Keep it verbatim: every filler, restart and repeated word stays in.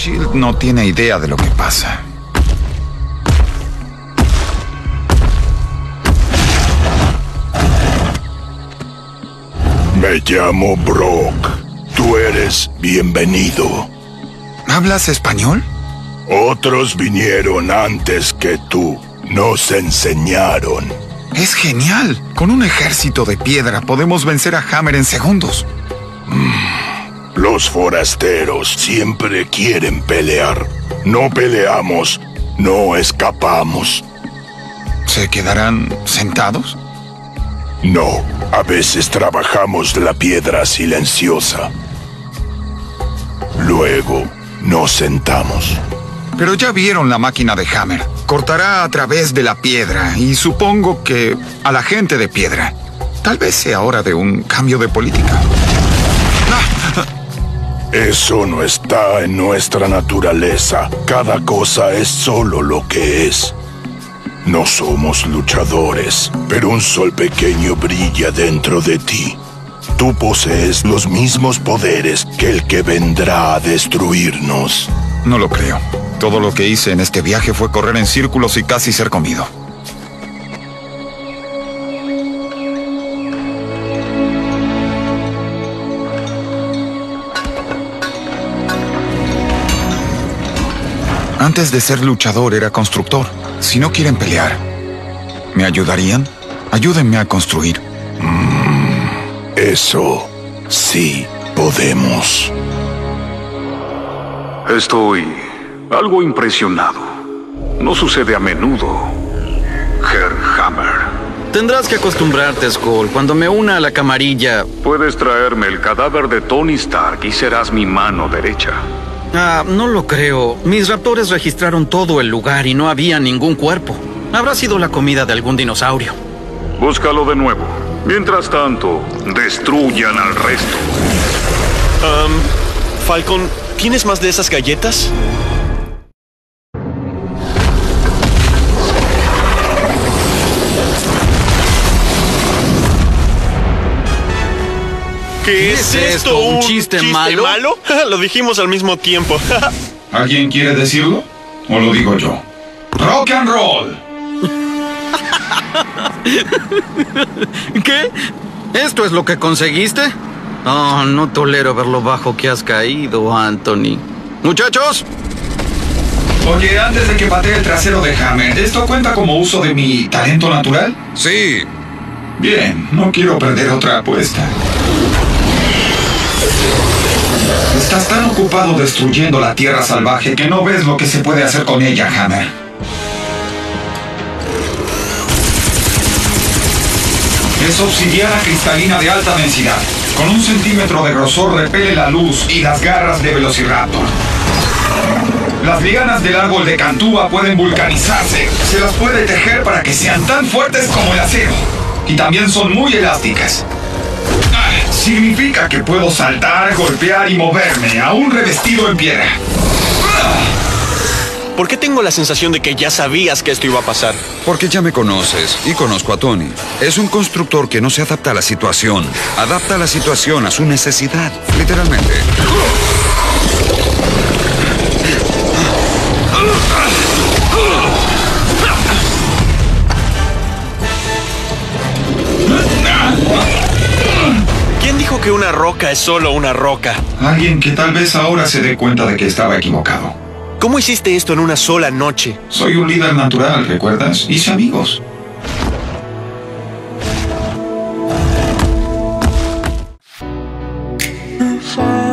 Shield no tiene idea de lo que pasa. Me llamo Brock. Tú eres bienvenido. ¿Hablas español? Otros vinieron antes que tú. Nos enseñaron. Es genial. Con un ejército de piedra podemos vencer a Hammer en segundos. Mm. Los forasteros siempre quieren pelear. No peleamos, no escapamos. ¿Se quedarán sentados? No, a veces trabajamos la piedra silenciosa. Luego nos sentamos. Pero ya vieron la máquina de Hammer. Cortará a través de la piedra y supongo que a la gente de piedra. Tal vez sea hora de un cambio de política. Eso no está en nuestra naturaleza. Cada cosa es solo lo que es. No somos luchadores, pero un sol pequeño brilla dentro de ti. Tú posees los mismos poderes que el que vendrá a destruirnos. No lo creo. Todo lo que hice en este viaje fue correr en círculos y casi ser comido. Antes de ser luchador era constructor. Si no quieren pelear, ¿me ayudarían? Ayúdenme a construir. Mm, eso sí podemos. Estoy algo impresionado. No sucede a menudo, Herr Hammer. Tendrás que acostumbrarte, Skull. Cuando me una a la camarilla... Puedes traerme el cadáver de Tony Stark y serás mi mano derecha. Ah, no lo creo. Mis raptores registraron todo el lugar y no había ningún cuerpo. Habrá sido la comida de algún dinosaurio. Búscalo de nuevo. Mientras tanto, destruyan al resto. Um, Falcon, ¿tienes más de esas galletas? ¿Qué es esto? ¿Un chiste malo? malo? Lo dijimos al mismo tiempo. ¿Alguien quiere decirlo? ¿O lo digo yo? ¡Rock and roll! ¿Qué? ¿Esto es lo que conseguiste? Oh, no tolero ver lo bajo que has caído, Anthony. ¡Muchachos! Oye, antes de que patee el trasero de Hammer, ¿esto cuenta como uso de mi talento natural? Sí. Bien, no quiero perder otra apuesta. Estás tan ocupado destruyendo la tierra salvaje que no ves lo que se puede hacer con ella, Hammer. Es obsidiana cristalina de alta densidad. Con un centímetro de grosor repele la luz y las garras de Velociraptor. Las lianas del árbol de Cantúa pueden vulcanizarse. Se las puede tejer para que sean tan fuertes como el acero. Y también son muy elásticas. Significa que puedo saltar, golpear y moverme, aún revestido en piedra. ¿Por qué tengo la sensación de que ya sabías que esto iba a pasar? Porque ya me conoces y conozco a Tony. Es un constructor que no se adapta a la situación. Adapta la situación a su necesidad, literalmente. ¿Quién dijo que una roca es solo una roca? Alguien que tal vez ahora se dé cuenta de que estaba equivocado. ¿Cómo hiciste esto en una sola noche? Soy un líder natural, ¿recuerdas? Hice amigos. If I